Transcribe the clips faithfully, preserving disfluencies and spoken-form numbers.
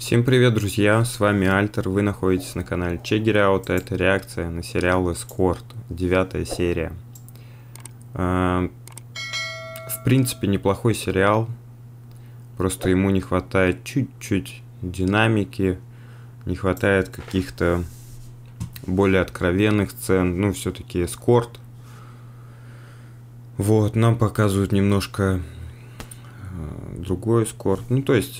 Всем привет, друзья, с вами Альтер, вы находитесь на канале Check It Out, это реакция на сериал Эскорт, девятая серия. В принципе, неплохой сериал, просто ему не хватает чуть-чуть динамики, не хватает каких-то более откровенных сцен, ну, все-таки Эскорт. Вот, нам показывают немножко другой эскорт, ну, то есть...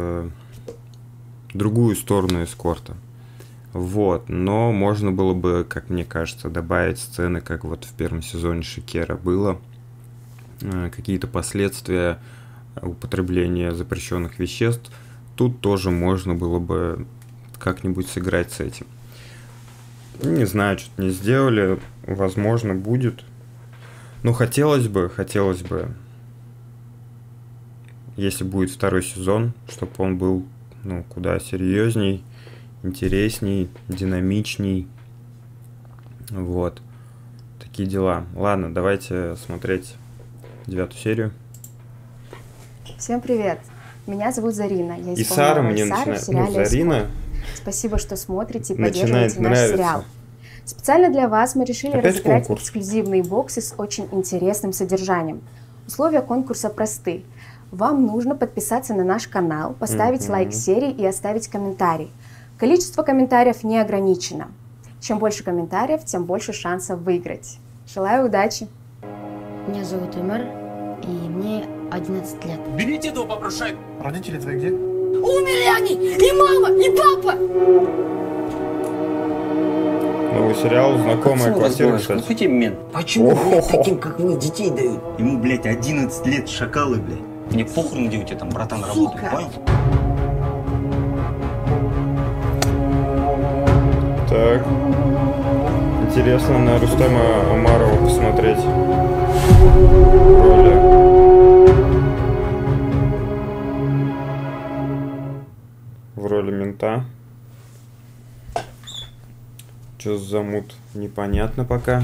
другую сторону эскорта. Вот, но можно было бы, как мне кажется, добавить сцены, как вот в первом сезоне Шикера было, какие-то последствия употребления запрещенных веществ. Тут тоже можно было бы как-нибудь сыграть с этим. Не знаю, что-то не сделали, возможно, будет. Но хотелось бы, хотелось бы, если будет второй сезон, чтобы он был ну, куда серьезней, интересней, динамичней. Вот. Такие дела. Ладно, давайте смотреть девятую серию. Всем привет. Меня зовут Зарина. Я и Сара мне Сара начинает... Ну, Зарина... Спасибо, что смотрите и начинает поддерживаете наш нравиться. сериал. Специально для вас мы решили Опять разыграть конкурс. эксклюзивные боксы с очень интересным содержанием. Условия конкурса просты. Вам нужно подписаться на наш канал, поставить mm-hmm. лайк серии и оставить комментарий. Количество комментариев не ограничено. Чем больше комментариев, тем больше шансов выиграть. Желаю удачи! Меня зовут Умар, и мне одиннадцать лет. Берите до попрошай. Родители твои где? Умерли они! И мама, и папа! Новый сериал, знакомая квартира, кстати. Какой тебе мент? Почему, блядь, таким, как вы, детей дают? Ему, блядь, одиннадцать лет, шакалы, блядь. Мне похуй, где у тебя там братан работает, понял? Так. Интересно на Рустема Умарова посмотреть. В роли... В роли мента. Что за мут? Непонятно пока.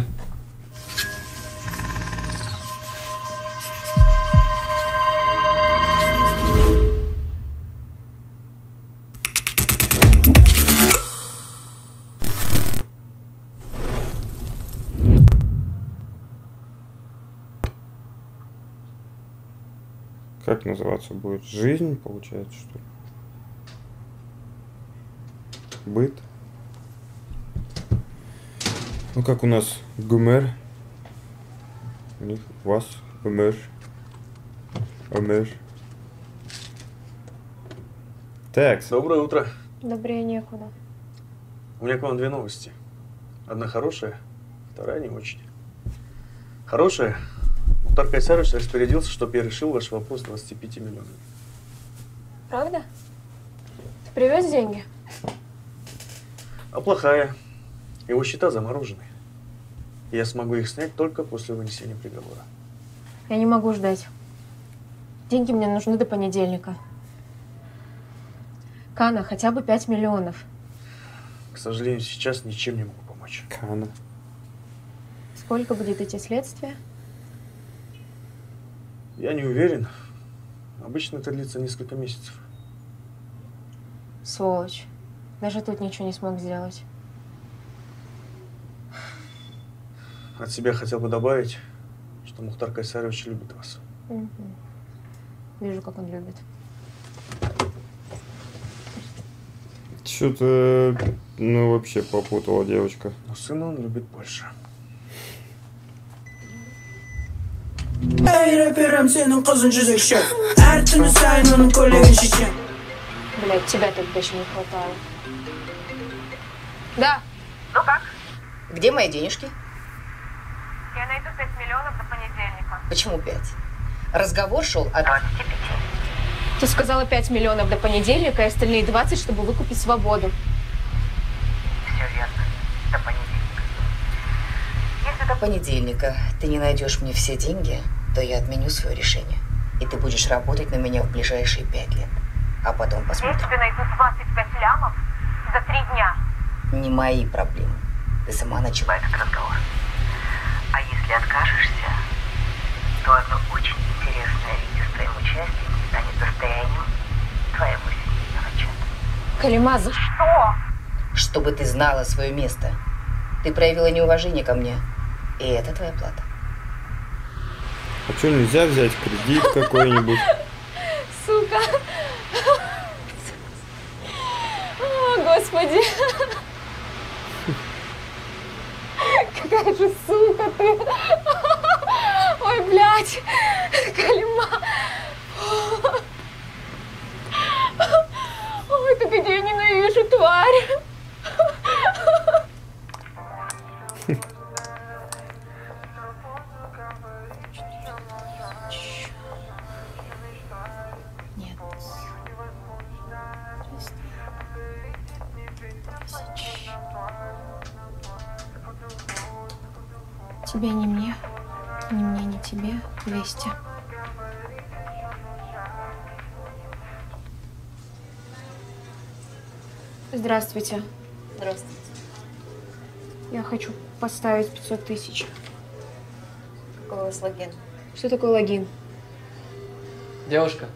Как называться будет? Жизнь, получается, что ли? Быт. Ну, как у нас Гумер. У них, у вас Гумер. Гумер. Так. Доброе утро. Добрее некуда. У меня к вам две новости. Одна хорошая, вторая не очень. Хорошая. Мухтар Кайсарович распорядился, чтобы я решил ваш вопрос с двадцатью пятью миллионами. Правда? Ты привез деньги? А плохая. Его счета заморожены. И я смогу их снять только после вынесения приговора. Я не могу ждать. Деньги мне нужны до понедельника. Кана, хотя бы пять миллионов. К сожалению, сейчас ничем не могу помочь. Кана. Сколько будет идти следствие? Я не уверен. Обычно это длится несколько месяцев. Сволочь. Даже тут ничего не смог сделать. От себя хотел бы добавить, что Мухтар Кайсарович любит вас. Угу. Вижу, как он любит. Что-то, ну, вообще попутала девочка. Но сына он любит больше. Блять, тебя тут точно не хватало. Да. Ну как? Где мои денежки? Я найду пять миллионов до понедельника. Почему пять? Разговор шел о двадцати пяти. Ты сказала пять миллионов до понедельника, и остальные двадцать, чтобы выкупить свободу. Все верно. До понедельника. Если до понедельника ты не найдешь мне все деньги, то я отменю свое решение. И ты будешь работать на меня в ближайшие пять лет. А потом Я посмотрим. тебе найду двадцать пять лямов за три дня. Не мои проблемы. Ты сама начала этот разговор. А если откажешься, то одно очень интересное видео с твоим участием станет достоянием твоего семейного чата. Калима, за что? Чтобы ты знала свое место. Ты проявила неуважение ко мне. И это твоя плата. А что, нельзя взять кредит какой-нибудь? Сука. О, Господи. Какая же сука ты. Ой, блядь. Калима. Ой, как я ненавижу, тварь. Нет. Тебе не мне, ни мне, ни тебе двести. Здравствуйте. Здравствуйте. Я хочу поставить пятьсот тысяч. Какой у вас логин? Что такое логин? Девушка,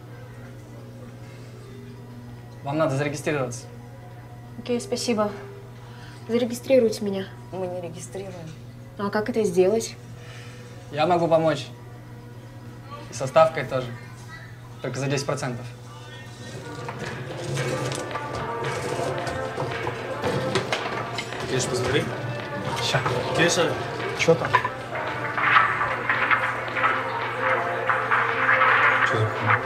вам надо зарегистрироваться. Окей, спасибо. Зарегистрируйте меня. Мы не регистрируем. А как это сделать? Я могу помочь. И со ставкой тоже. Только за десять процентов. Кеш, посмотри. Ща. Кеша, что там? Что за хуйня?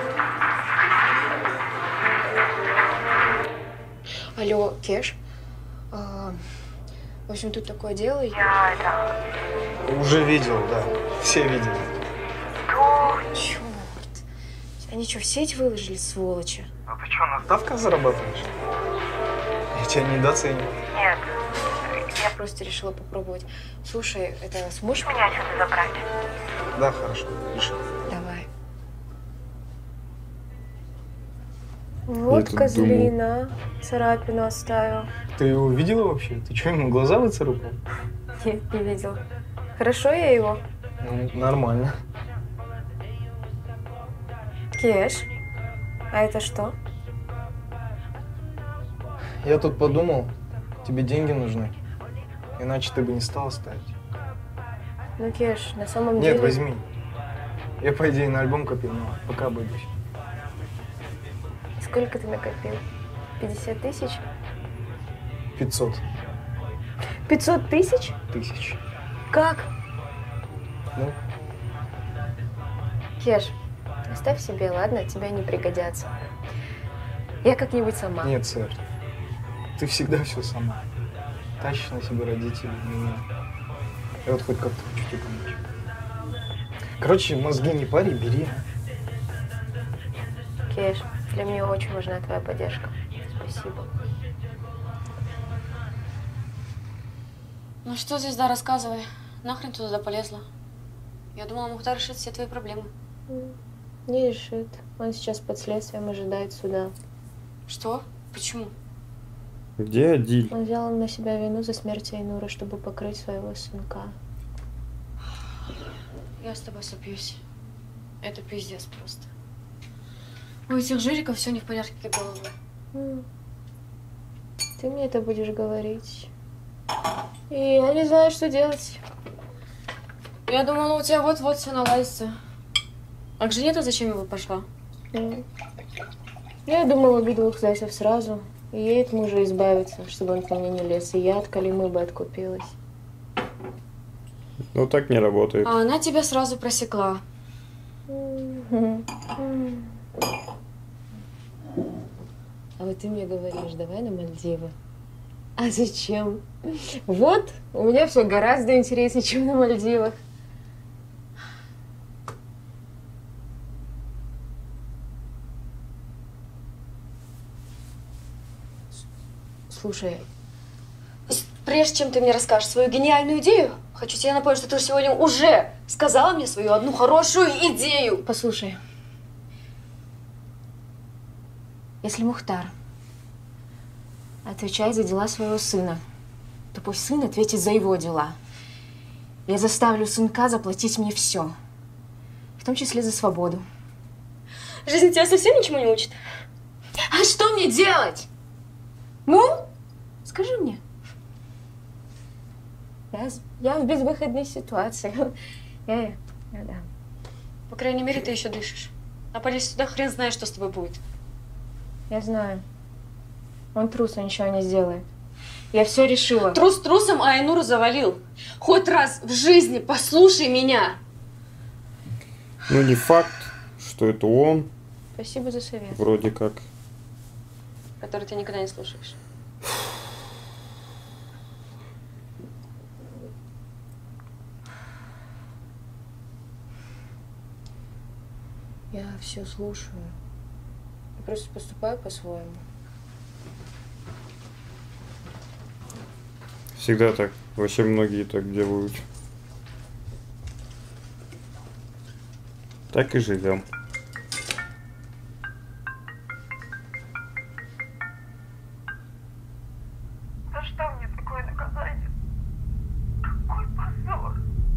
Алло, Кеш. А, в общем, тут такое дело. Я это... Уже видел, да. Все видели. Что? Черт. Они что, в сеть выложили, сволочи? А ты что, на ставках зарабатываешь? Я тебя недооценил. Нет. Я просто решила попробовать. Слушай, это сможешь Меня отсюда забрать? Да, хорошо, решил. Давай. Вот тут козлина. Царапину оставил. Ты его видела вообще? Ты что, ему глаза выцарапал? Нет, не видела. Хорошо я его? Ну, нормально. Кеш. А это что? Я тут подумал, тебе деньги нужны. Иначе ты бы не стала ставить. Ну, Кеш, на самом деле... Нет, возьми. Я, по идее, на альбом копил, но пока обойдусь. Сколько ты накопил? пятьдесят тысяч? пятьсот пятьсот тысяч? тысяч. Как? Ну, Кеш, оставь себе, ладно? Тебе не пригодятся. Я как-нибудь сама. нет, сэр. Ты всегда все сама. Тащишь на себя родителей, меня. Я вот хоть как-то хочу тебе помочь. Короче, мозги не пари, бери. Кеш, для меня очень важна твоя поддержка. Спасибо. Ну что, звезда, рассказывай. Нахрен ты туда полезла? Я думала, Мухтар решит все твои проблемы. Не решит. Он сейчас под следствием ожидает суда. Что? Почему? Где Адиль? Он взял на себя вину за смерть Айнура, чтобы покрыть своего сынка. Я с тобой сопьюсь. Это пиздец просто. У этих жириков все не в порядке головы. М. Ты мне это будешь говорить. И я не знаю, что делать. Я думала, у тебя вот-вот все наладится. А к жене-то зачем его пошла? М. Я думала, убить двух зайцев сразу. И ей от мужа избавиться, чтобы он ко мне не лез. И я от Калимы бы откупилась. Ну так не работает. А она тебя сразу просекла. М. М. А вот ты мне говоришь, давай на Мальдивы. А зачем? Вот, у меня все гораздо интереснее, чем на Мальдивах. Слушай, Прежде чем ты мне расскажешь свою гениальную идею, хочу тебе напомнить, что ты сегодня уже сказала мне свою одну хорошую идею. послушай. Если Мухтар отвечает за дела своего сына, то пусть сын ответит за его дела. Я заставлю сынка заплатить мне все, в том числе за свободу. Жизнь тебя совсем ничему не учит? А что мне делать? Ну, скажи мне. Я, я в безвыходной ситуации. Я, я, да. По крайней мере, ты еще дышишь. А полезть сюда, хрен знает, что с тобой будет. Я знаю. Он трус, он ничего не сделает. Я все решила. Трус трусом, а Айнура завалил. Хоть раз в жизни послушай меня. Ну, не факт, что это он. Спасибо за совет. Вроде как. Который ты никогда не слушаешь. Я все слушаю. Я просто поступаю по-своему. Всегда так. Вообще многие так делают. Так и живем. За что мне такое наказание? Какой позор!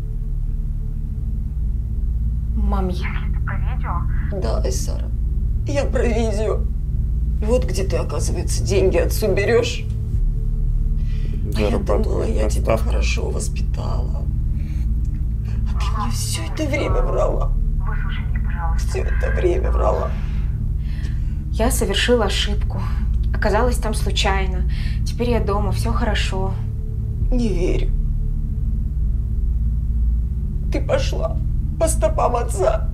Мам, я... Если ты про видео, Да, Айсара, я про видео. Вот где ты, оказывается, деньги отцу берешь. А я думала, я тебя хорошо воспитала. А ты мне все это время врала. выслушай меня, пожалуйста. Все это время врала. Я совершила ошибку. Оказалась там случайно. Теперь я дома, все хорошо. Не верю. Ты пошла по стопам отца.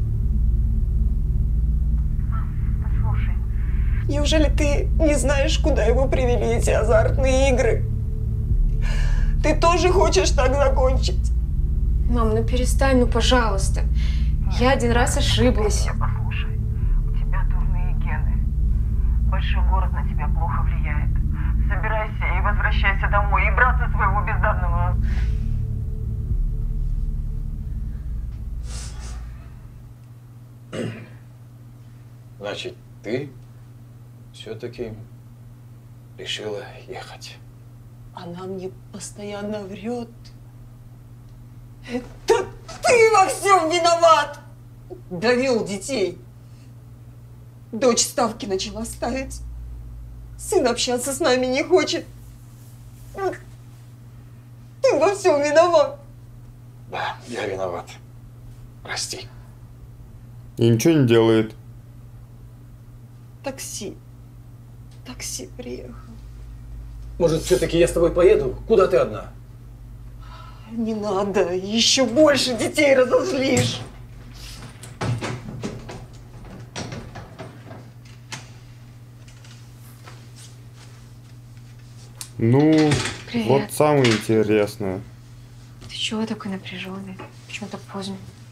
Послушай, Неужели ты не знаешь, куда его привели эти азартные игры? Ты тоже хочешь так закончить? Мам, ну перестань, ну пожалуйста. Я один раз ошиблась. меня послушай. У тебя дурные гены. Большой город на тебя плохо влияет. Собирайся и возвращайся домой. И брата своего бездарного... Значит, ты все-таки решила ехать. Она мне постоянно врет. Это ты во всем виноват! Довел детей. Дочь ставки начала ставить. Сын общаться с нами не хочет. Ты во всем виноват. Да, я виноват. Прости. И ничего не делает. Такси. Такси приехал. Может, все-таки я с тобой поеду? Куда ты одна? Не надо, еще больше детей разозлишь. Ну, Привет. вот самое интересное. Ты чего такой напряженный? Почему так поздно?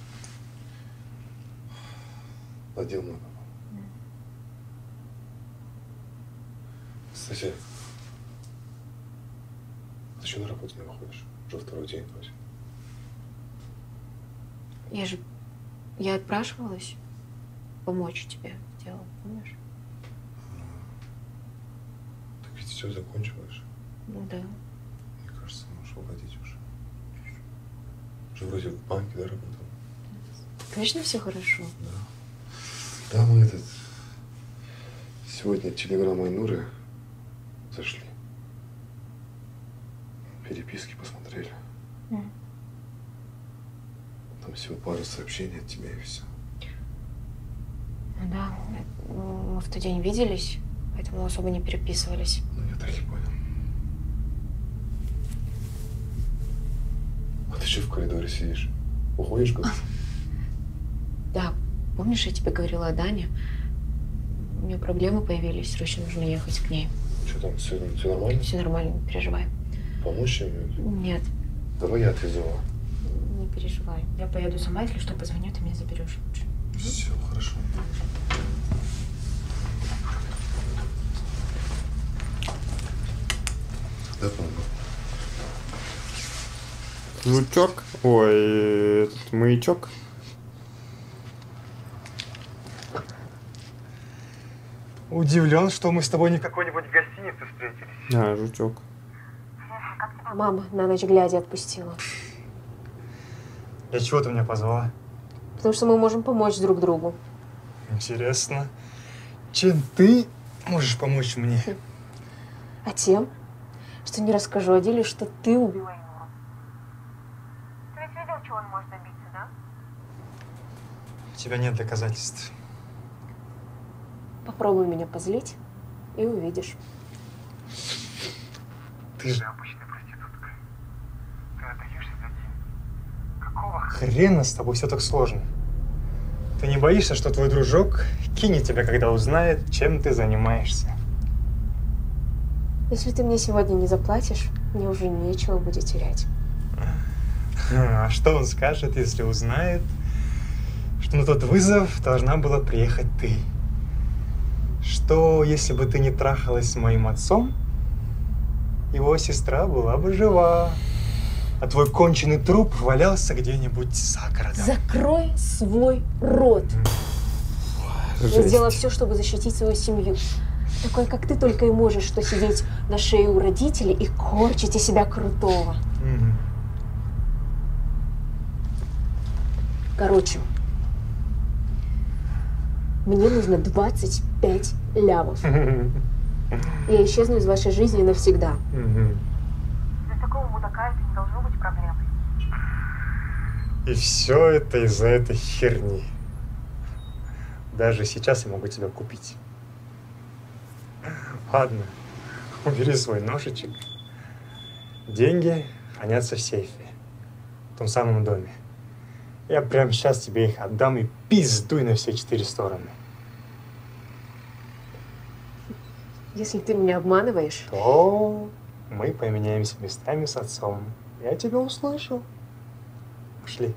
Надел много. Кстати, ты что на работу не выходишь? Уже второй день вроде. Я же... Я отпрашивалась помочь тебе в дело, помнишь? Так ведь все закончилось. Ну да. Мне кажется, можешь уходить уже. Уже вроде в банке, да, работал? Точно все хорошо? Да. Да, мы этот... Сегодня телеграмма Айнуры зашли. Переписки посмотрели. Mm. Там всего пара сообщений от тебя и все. Ну да. Мы в тот день виделись, поэтому особо не переписывались. Ну, я так и понял. А ты что в коридоре сидишь? Уходишь куда-то? Да. Помнишь, я тебе говорила о Дане? У нее проблемы появились, срочно нужно ехать к ней. Что там, все, все нормально? Все нормально, не переживай. Помочь им? Нет, Давай я отвезу. не переживай. Я поеду сама, если что, позвоню, ты меня заберешь лучше. Все, хорошо. Да, помогу. Жучок. Ой, этот маячок. Удивлен, что мы с тобой не в какой-нибудь гостинице встретились. А, жучок. Мама на ночь глядя отпустила. Для чего ты меня позвала? Потому что мы можем помочь друг другу. Интересно. Чем ты можешь помочь мне? А тем, что не расскажу Адиле, что ты убила Инуру. Ты ведь видел, чего он может добиться, да? У тебя нет доказательств. Попробуй меня позлить и увидишь. Ты же обычная проститутка. Ты отдаешься за деньги. Какого хрена с тобой все так сложно? Ты не боишься, что твой дружок кинет тебя, когда узнает, чем ты занимаешься? Если ты мне сегодня не заплатишь, мне уже нечего будет терять. А что он скажет, если узнает, что на тот вызов должна была приехать ты? Что, если бы ты не трахалась с моим отцом, его сестра была бы жива, а твой конченый труп валялся где-нибудь за городом? Закрой свой рот. Я сделала все, чтобы защитить свою семью. Такой, как ты, только и можешь, что сидеть на шее у родителей и корчить из себя крутого. Угу. Короче, мне нужно двадцать пять лямов. Я исчезну из вашей жизни навсегда. Для такого мудака это не должно быть проблемой. И все это из-за этой херни. Даже сейчас я могу тебя купить. Ладно, убери свой ножичек. Деньги хранятся в сейфе, в том самом доме. Я прямо сейчас тебе их отдам и пиздуй на все четыре стороны. Если ты меня обманываешь, то мы поменяемся местами с отцом. Я тебя услышал. Пошли.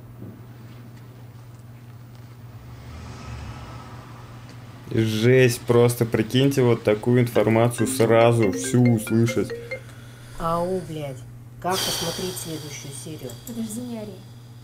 Жесть, просто прикиньте вот такую информацию сразу, всю услышать. Ау, блядь, как посмотреть следующую серию? Подожди, не ори.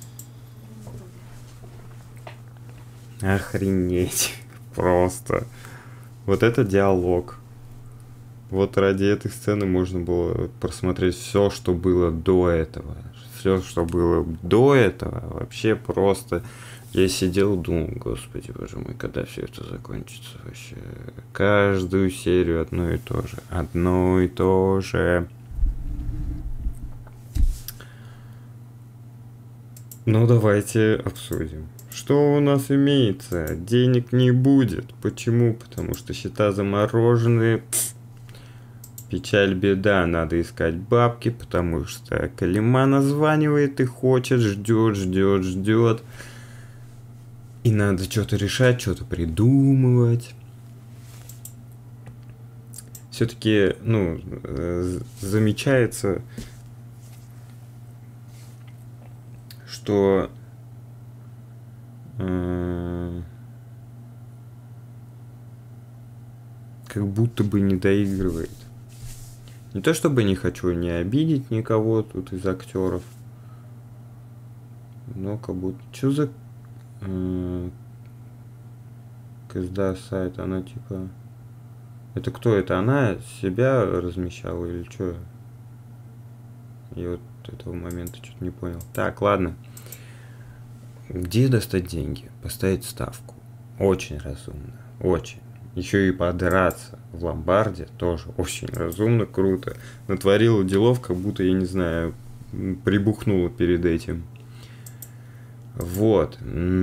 Охренеть, просто. Вот это диалог. Вот ради этой сцены можно было просмотреть все, что было до этого. Все, что было до этого, вообще просто... Я сидел, думал, господи, боже мой, когда все это закончится вообще? Каждую серию одно и то же. Одно и то же. Ну, давайте обсудим. Что у нас имеется? Денег не будет. Почему? Потому что счета заморожены. Печаль, беда. Надо искать бабки, потому что Калима названивает и хочет, ждет, ждет, ждет. И надо что-то решать, что-то придумывать. Все-таки, ну, э, замечается, что э, как будто бы не доигрывает. Не то чтобы не хочу не обидеть никого тут из актеров, но как будто... Что за... Казда сайт, она типа... Это кто это? Она себя размещала или что? Я вот этого момента что-то не понял. Так, ладно. Где достать деньги? Поставить ставку. Очень разумно. Очень. Еще и подраться в ломбарде тоже очень разумно, круто. Натворила делов, как будто, я не знаю, прибухнула перед этим. Вот.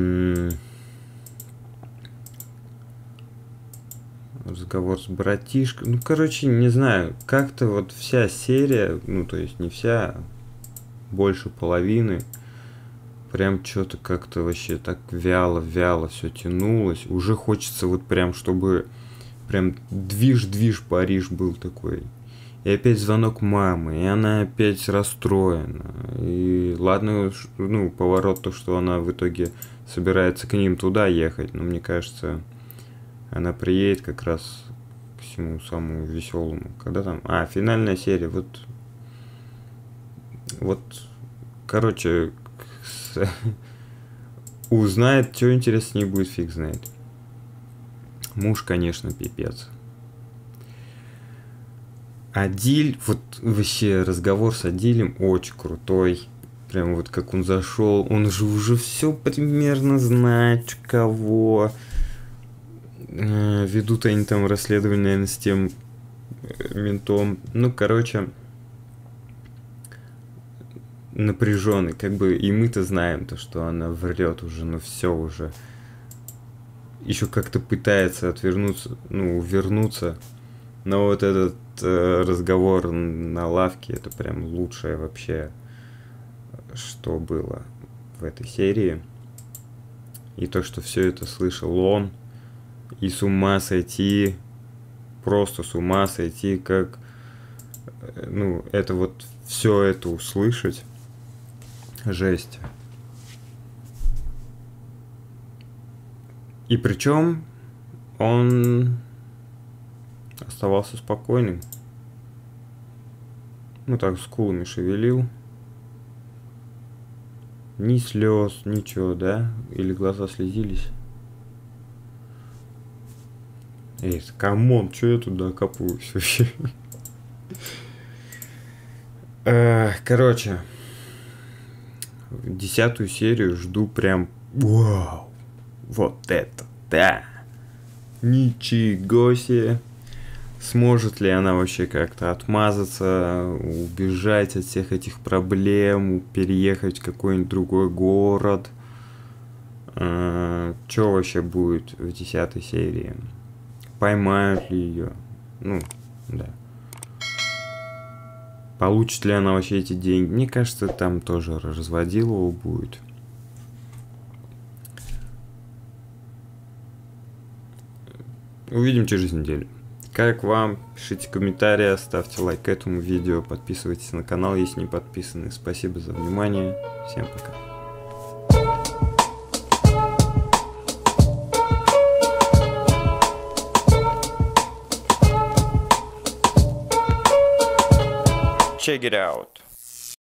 Разговор с братишкой. Ну, короче, не знаю. Как-то вот вся серия, ну, то есть не вся, больше половины, прям что-то как-то вообще так вяло-вяло все тянулось. Уже хочется вот прям, чтобы прям движ-движ Париж был такой. И опять звонок мамы, и она опять расстроена. И ладно, ну, поворот то, что она в итоге собирается к ним туда ехать, но мне кажется, она приедет как раз к всему самому веселому. Когда там? А, финальная серия, вот. Вот, короче, узнает, что интересно с ней будет, фиг знает. Муж, конечно, пипец. Адиль, вот вообще разговор с Адилем очень крутой. Прям вот как он зашел, он же уже все примерно знает, кого. Ведут они там расследование, наверное, с тем ментом. Ну, короче, напряженный. Как бы и мы-то знаем то, что она врет уже, но все уже. Еще как-то пытается отвернуться, ну, вернуться. Но вот этот э, разговор на лавке, это прям лучшее вообще, что было в этой серии. И то, что все это слышал он. И с ума сойти, просто с ума сойти, как, ну, это вот все это услышать. Жесть. И причем он оставался спокойным. Ну так, скулами шевелил. Ни слез, ничего, да? Или глаза слезились? Эй, камон, что я туда окапываюсь вообще? Короче, десятую серию жду прям... Вау! Вот это, да! Ничего себе! Сможет ли она вообще как-то отмазаться, убежать от всех этих проблем, переехать в какой-нибудь другой город? Что вообще будет в десятой серии? Поймают ли ее? Ну, да. Получит ли она вообще эти деньги? Мне кажется, там тоже разводилово будет. Увидим через неделю. Как вам? Пишите комментарии, ставьте лайк этому видео, подписывайтесь на канал, если не подписаны. Спасибо за внимание. Всем пока. Check it out.